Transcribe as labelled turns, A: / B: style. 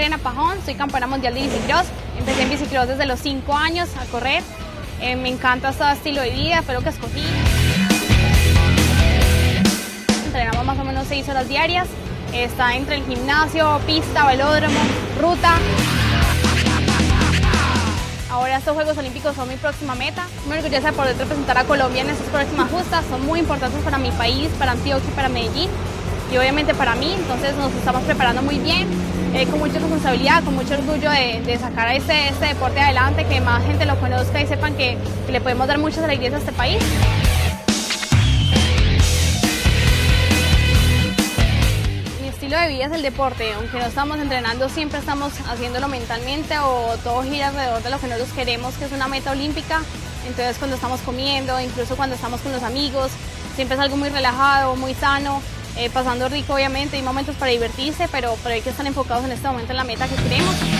A: Adriana Pajón, soy campeona mundial de bicicross. Empecé en bicicross desde los 5 años a correr. Me encanta este estilo de vida, fue lo que escogí. Entrenamos más o menos 6 horas diarias. Está entre el gimnasio, pista, velódromo, ruta. Ahora estos Juegos Olímpicos son mi próxima meta. Me orgullosa de poder representar a Colombia en estas próximas justas. Son muy importantes para mi país, para Antioquia y para Medellín. Y obviamente para mí, entonces nos estamos preparando muy bien, con mucha responsabilidad, con mucho orgullo de sacar este deporte adelante, que más gente lo conozca y sepan que le podemos dar muchas alegrías a este país. Mi estilo de vida es el deporte, aunque no estamos entrenando, siempre estamos haciéndolo mentalmente o todo gira alrededor de lo que nosotros queremos, que es una meta olímpica. Entonces cuando estamos comiendo, incluso cuando estamos con los amigos, siempre es algo muy relajado, muy sano. Pasando rico obviamente, hay momentos para divertirse, pero hay que estar enfocados en este momento en la meta que queremos.